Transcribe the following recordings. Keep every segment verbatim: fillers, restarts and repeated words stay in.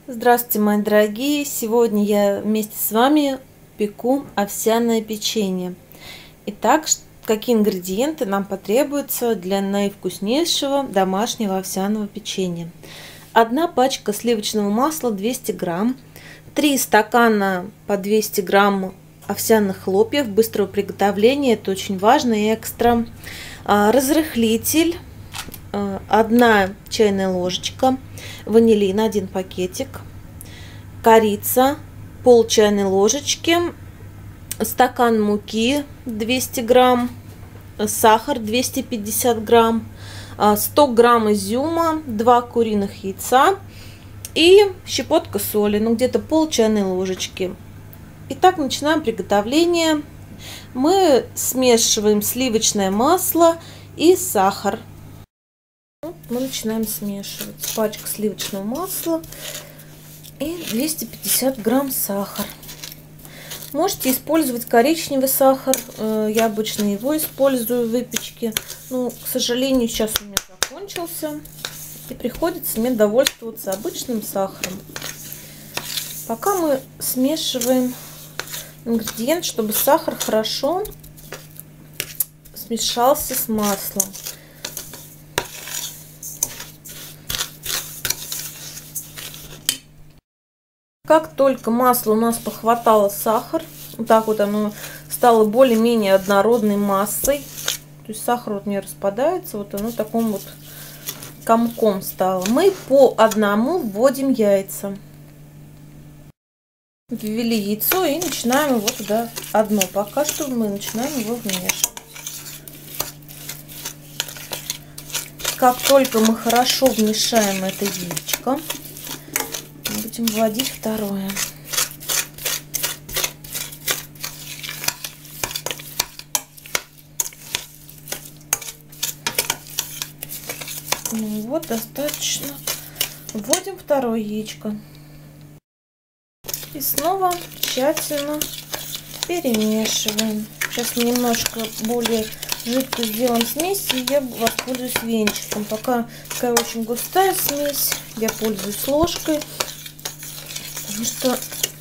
Здравствуйте, мои дорогие! Сегодня я вместе с вами пеку овсяное печенье. Итак, какие ингредиенты нам потребуются для наивкуснейшего домашнего овсяного печенья? Одна пачка сливочного масла двести грамм, три стакана по двести грамм овсяных хлопьев быстрого приготовления, это очень важно и экстра, разрыхлитель, одна чайная ложечка, ванилин один пакетик, корица пол чайной ложечки, стакан муки двести грамм, сахар двести пятьдесят грамм, сто грамм изюма, два куриных яйца и щепотка соли, ну где-то пол чайной ложечки. Итак, начинаем приготовление. Мы смешиваем сливочное масло и сахар. Мы начинаем смешивать. Пачка сливочного масла и двести пятьдесят грамм сахар. Можете использовать коричневый сахар, я обычно его использую в выпечке, но, к сожалению, сейчас у меня закончился и приходится мне довольствоваться обычным сахаром. Пока мы смешиваем ингредиент, чтобы сахар хорошо смешался с маслом. Как только масло у нас похватало сахар, вот так вот оно стало более-менее однородной массой, то есть сахар вот не распадается, вот оно таким вот комком стало. Мы по одному вводим яйца. Ввели яйцо и начинаем его туда одно. Пока что мы начинаем его вмешивать. Как только мы хорошо вмешаем это яичко, будем вводить второе. Ну вот, достаточно. Вводим второе яичко. И снова тщательно перемешиваем. Сейчас мы немножко более жидкую сделаем смесь, и я воспользуюсь венчиком. Пока такая очень густая смесь, я пользуюсь ложкой. Потому что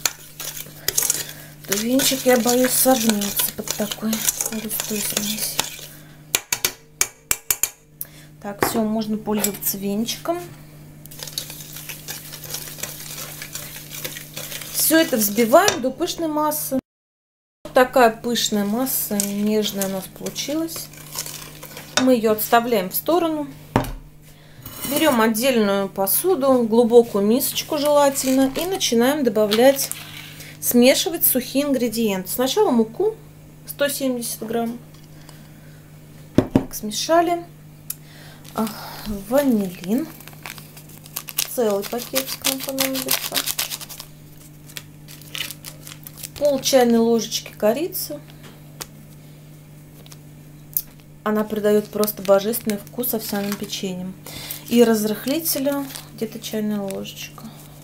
венчик, я боюсь, согнется под такой густой смесью. Так, все, можно пользоваться венчиком. Все это взбиваем до пышной массы. Вот такая пышная масса, нежная у нас получилась. Мы ее отставляем в сторону. Берем отдельную посуду, глубокую мисочку желательно, и начинаем добавлять, смешивать сухие ингредиенты. Сначала муку сто семьдесят грамм. Так, смешали. Ванилин. Целый пакетик нам понадобится. Пол чайной ложечки корицы. Она придает просто божественный вкус овсяным печеньем. И разрыхлителя где-то чайная ложечка,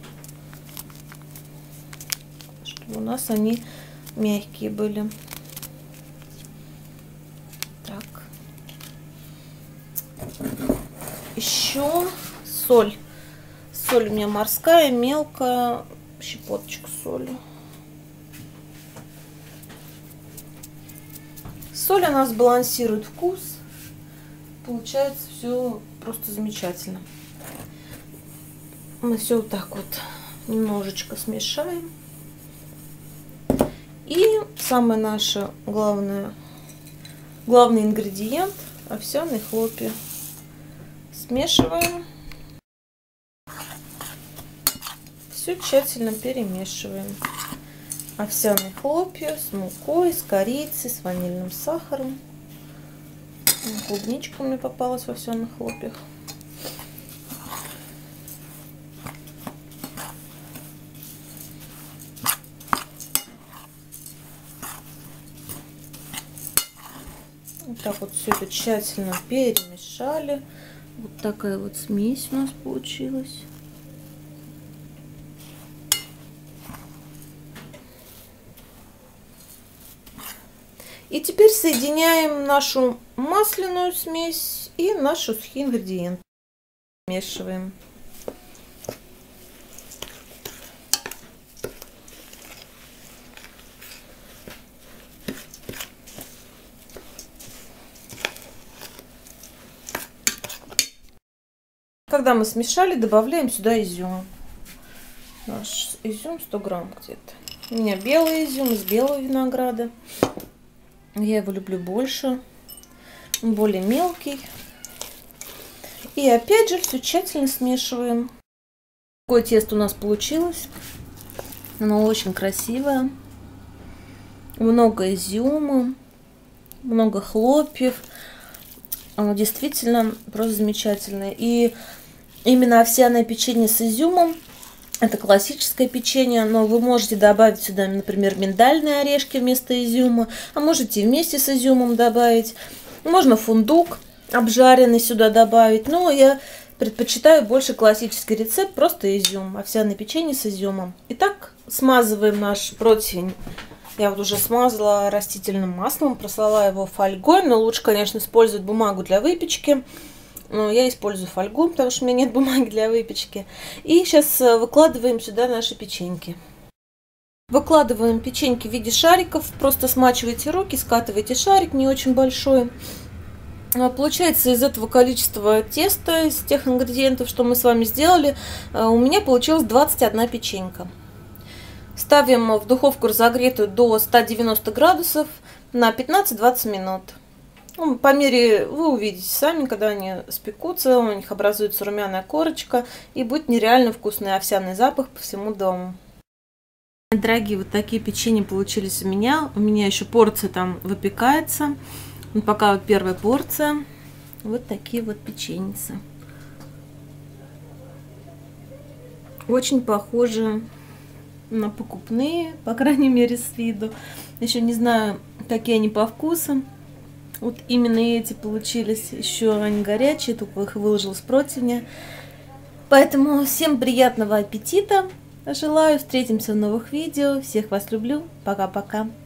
чтобы у нас они мягкие были. Так. Еще соль. Соль у меня морская, мелкая, щепоточку соли. Соль у нас балансирует вкус. Получается все просто замечательно. Мы все вот так вот немножечко смешаем. И самое наше главное, главный ингредиент — овсяные хлопья. Смешиваем. Все тщательно перемешиваем. Овсяные хлопья с мукой, с корицей, с ванильным сахаром. Клубничка мне попалась в овсяных хлопьях. Вот так вот все это тщательно перемешали. Вот такая вот смесь у нас получилась. И теперь соединяем нашу масляную смесь и наши сухие ингредиенты. Смешиваем. Когда мы смешали, добавляем сюда изюм. Наш изюм сто грамм где-то. У меня белый изюм из белого винограда. Я его люблю больше. Он более мелкий. И опять же все тщательно смешиваем. Такое тесто у нас получилось. Оно очень красивое. Много изюма, много хлопьев. Оно действительно просто замечательное. И именно овсяное печенье с изюмом — это классическое печенье, но вы можете добавить сюда, например, миндальные орешки вместо изюма, а можете вместе с изюмом добавить. Можно фундук обжаренный сюда добавить, но я предпочитаю больше классический рецепт, просто изюм, овсяное печенье с изюмом. Итак, смазываем наш противень. Я вот уже смазала растительным маслом, прослала его фольгой, но лучше, конечно, использовать бумагу для выпечки. Но я использую фольгу, потому что у меня нет бумаги для выпечки. И сейчас выкладываем сюда наши печеньки. Выкладываем печеньки в виде шариков, просто смачивайте руки, скатывайте шарик не очень большой. Получается из этого количества теста, из тех ингредиентов, что мы с вами сделали, у меня получилось двадцать одна печенька. Ставим в духовку разогретую до ста девяноста градусов на пятнадцать-двадцать минут. Ну, по мере вы увидите сами, когда они спекутся, у них образуется румяная корочка и будет нереально вкусный овсяный запах по всему дому. Дорогие, вот такие печенья получились у меня. У меня еще порция там выпекается. Вот пока вот первая порция. Вот такие вот печеньцы. Очень похожи на покупные, по крайней мере с виду. Еще не знаю, какие они по вкусу. Вот именно эти получились. Еще они горячие, только их выложила с противня. Поэтому всем приятного аппетита. Желаю. Встретимся в новых видео. Всех вас люблю. Пока-пока.